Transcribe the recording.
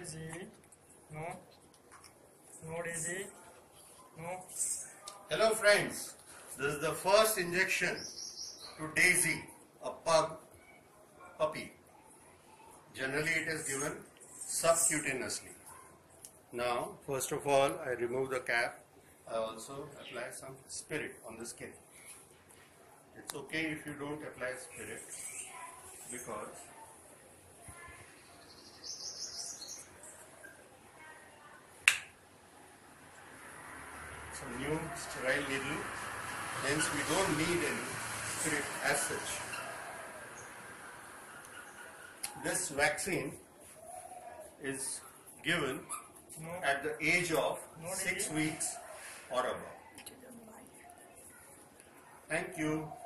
Daisy. No. No Daisy. No. Hello friends, this is the first injection to Daisy, a puppy. Generally it is given subcutaneously. Now, first of all, I remove the cap. I also apply some spirit on the skin. It's okay if you don't apply spirit because it's a new sterile needle, hence we don't need any spirit as such. This vaccine is given at the age of 6 weeks or above. Thank you.